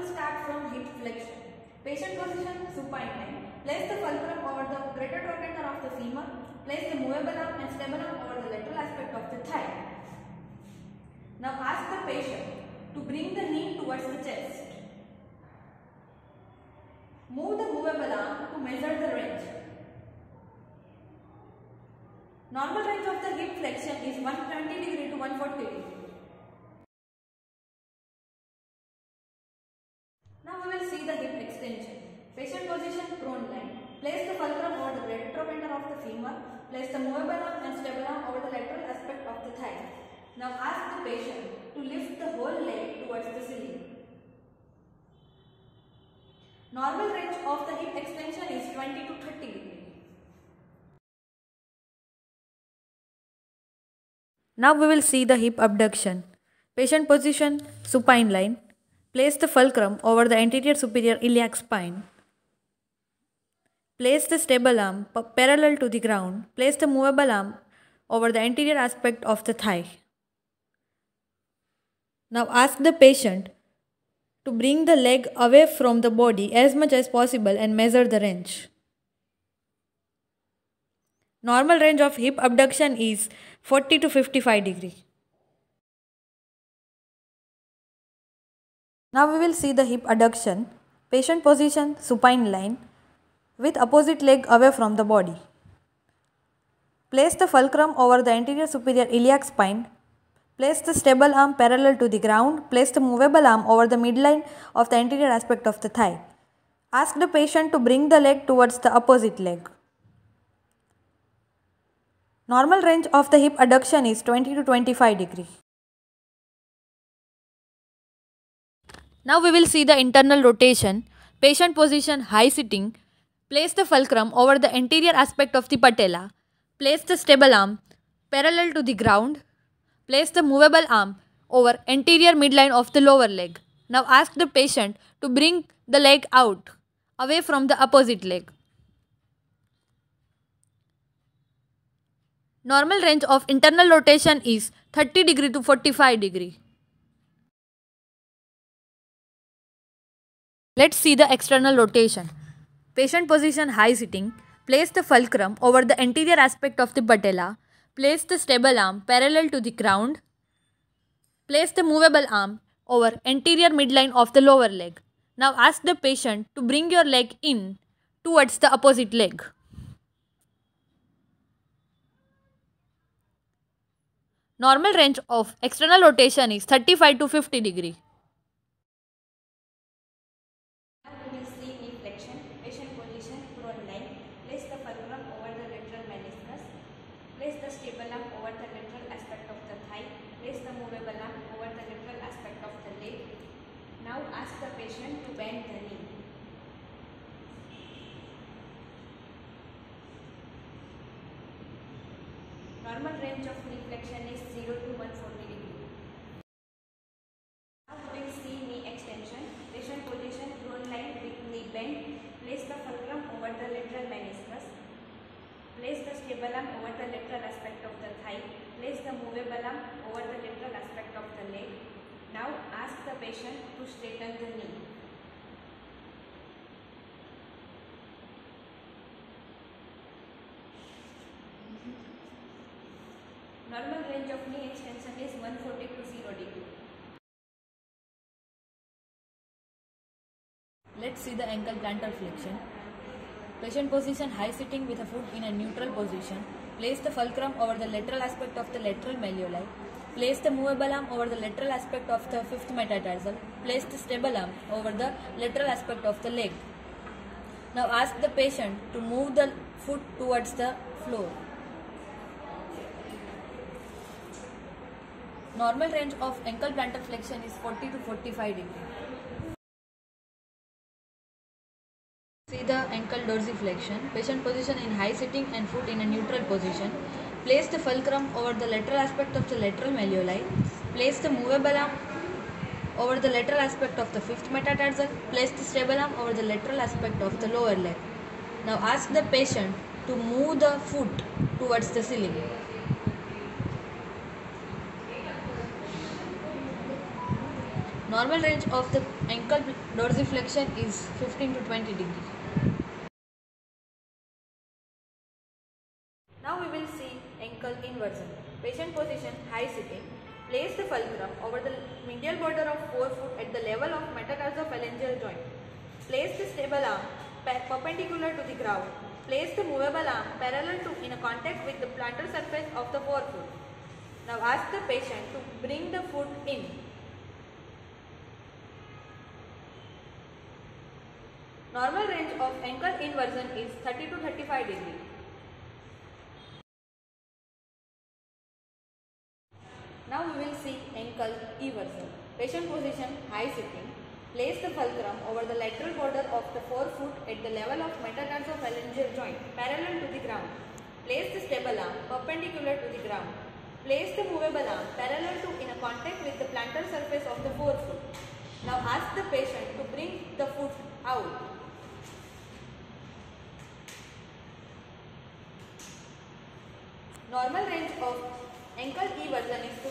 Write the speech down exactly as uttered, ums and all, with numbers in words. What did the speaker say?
will start from hip flexion. Patient position supine line. Place the fulcrum over the greater trochanter of the femur. Place the movable arm and stable arm over the lateral aspect of the thigh. Now ask the patient to bring the knee towards the chest. Move the movable arm to measure the range. Normal range of the hip flexion is one hundred twenty degree to one hundred forty degree. Now we will see the hip extension. Patient position prone line. Place the fulcrum over the greater trochanter of the femur. Place the movable arm and stable arm over the lateral aspect of the thigh. Now ask the patient to lift the whole leg towards the ceiling. Normal range of the hip extension is twenty to thirty degree. Now we will see the hip abduction. Patient position supine line. Place the fulcrum over the anterior superior iliac spine. Place the stable arm parallel to the ground. Place the movable arm over the anterior aspect of the thigh. Now ask the patient to bring the leg away from the body as much as possible and measure the range. Normal range of hip abduction is forty to fifty-five degree. Now we will see the hip adduction. Patient position supine line with opposite leg away from the body. Place the fulcrum over the anterior superior iliac spine. Place the stable arm parallel to the ground. Place the movable arm over the midline of the anterior aspect of the thigh. Ask the patient to bring the leg towards the opposite leg. Normal range of the hip adduction is twenty to twenty-five degree. Now we will see the internal rotation. Patient position high sitting. Place the fulcrum over the anterior aspect of the patella. Place the stable arm parallel to the ground. Place the movable arm over anterior midline of the lower leg. Now ask the patient to bring the leg out away from the opposite leg. Normal range of internal rotation is thirty degree to forty-five degree. Let's see the external rotation. Patient position high sitting. Place the fulcrum over the anterior aspect of the patella. Place the stable arm parallel to the ground. Place the movable arm over anterior midline of the lower leg. Now ask the patient to bring your leg in towards the opposite leg. Normal range of external rotation is thirty-five to fifty degree. Now we will see knee flexion. Patient position prone line. Place the fulcrum over the lateral meniscus. Place the stable arm over the lateral aspect of the thigh. Place the movable arm over the lateral aspect of the leg. Now ask the patient to bend the knee. Normal range of knee flexion is zero to one hundred forty degree. Now we will see knee extension. Patient position prone line with knee bent. Place the fulcrum over the lateral meniscus. Place the stable arm over the lateral aspect of the thigh. Place the movable arm over the lateral aspect of the leg. Now ask the patient to straighten the knee. Normal range of knee extension is one hundred forty to zero degree. Let's see the ankle plantar flexion. Patient position high sitting with a foot in a neutral position. Place the fulcrum over the lateral aspect of the lateral malleoli. Place the movable arm over the lateral aspect of the fifth metatarsal. Place the stable arm over the lateral aspect of the leg. Now ask the patient to move the foot towards the floor. Normal range of ankle plantar flexion is forty to forty-five degree. See the ankle dorsiflexion. Patient position in high sitting and foot in a neutral position. Place the fulcrum over the lateral aspect of the lateral malleoli. Place the movable arm over the lateral aspect of the fifth metatarsal. Place the stable arm over the lateral aspect of the lower leg. Now ask the patient to move the foot towards the ceiling. Normal range of the ankle dorsiflexion is fifteen to twenty degrees. Now we will see ankle inversion. Patient position high sitting. Place the fulcrum over the medial border of forefoot at the level of metatarsophalangeal joint. Place the stable arm perpendicular to the ground. Place the movable arm parallel to in a contact with the plantar surface of the forefoot. Now ask the patient to bring the foot in. Normal range of ankle inversion is thirty to thirty-five degrees. Now we will see ankle eversion. Patient position high sitting. Place the fulcrum over the lateral border of the forefoot at the level of metatarsophalangeal joint parallel to the ground. Place the stable arm perpendicular to the ground. Place the movable arm parallel to in a contact with the plantar surface of the forefoot. Now ask the patient to bring the foot out. Normal range of ankle eversion is